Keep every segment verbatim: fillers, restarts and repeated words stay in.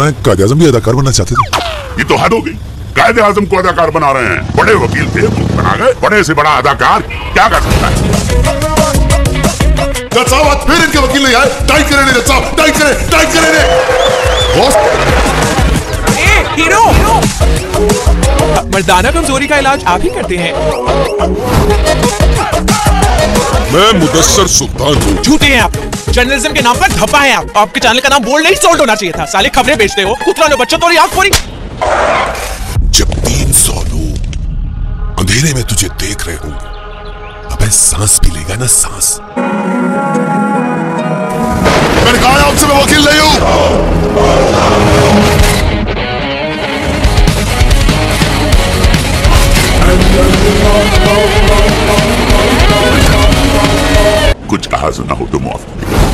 सुना है कायदे आज़म भी अदाकार बनना चाहते थे। ये तो हद हो गई, कायदे आज़म को अदाकार बना रहे हैं। बड़े वकील थे, बना गए बड़े से बड़ा अदाकार, क्या कर सकता है? जज साहब आज फिर इनके वकील नहीं आए। टाइट करें जज साहब, टाइट करें, टाइट करें बॉस। ए हीरो, मर्दाना कमजोरी का इलाज आप ही करते हैं। मैं मुदस्सर सुल्तान हूँ। झूठे हैं आप, जर्नलिज्म के नाम पर धब्बा है आप। आपके चैनल का नाम बोल्ड नहीं सोल्ड होना चाहिए था। साले खबरें बेचते हो, कुतरा लो बच्चों, तो आंख फोड़ी। जब तीन सौ लोग अंधेरे में तुझे देख रहे होंगे, अबे सांस भी लेगा ना सांस। मैंने कहा आपसे मैं वकील नहीं हूं। कुछ कहा सुना हो तो माफ।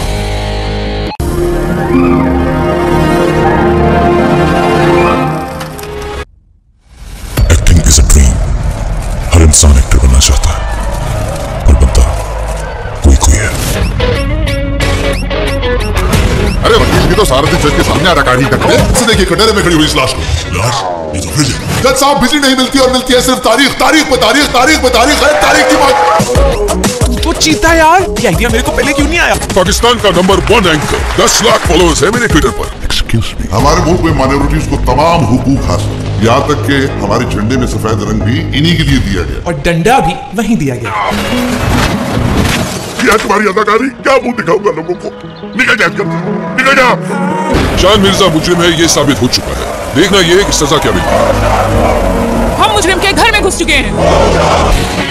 Acting is a dream. हर इंसान एक्टर बनना चाहता है, पर बनता कोई कोई है। अरे वकील भी तो सारा दिन जज के सामने अदाकारी करते हैं। इसे देखिए कटहरे में खड़ी हुई इस लाश को। लाश? ये तो बिजली। जज साहब बिजली नहीं मिलती और मिलती है सिर्फ तारीख। तारीख पे तारीख, तारीख पे तारीख है, तारीख की बात। वो चीता यार, ये आइडिया मेरे को पहले क्यों नहीं आया? पाकिस्तान का नंबर वन एंकर, दस लाख फॉलोअर्स है मेरे ट्विटर पर। एक्सक्यूज मी, हमारे मुल्क में माइनॉरिटीज को तमाम हुकूक हासिल, यहाँ तक के हमारे झंडे में सफेद रंग भी इन्हीं के लिए दिया गया और डंडा भी वहीं दिया गया। क्या तुम्हारी अदाकारी? क्या मुंह दिखाऊंगा लोगों को? निकल जा, निकल जा। जान मिर्जा मुजरिम है, ये साबित हो चुका है। देखना ये कि सजा क्या मिलती है। हम मुजरिम के घर में घुस चुके हैं।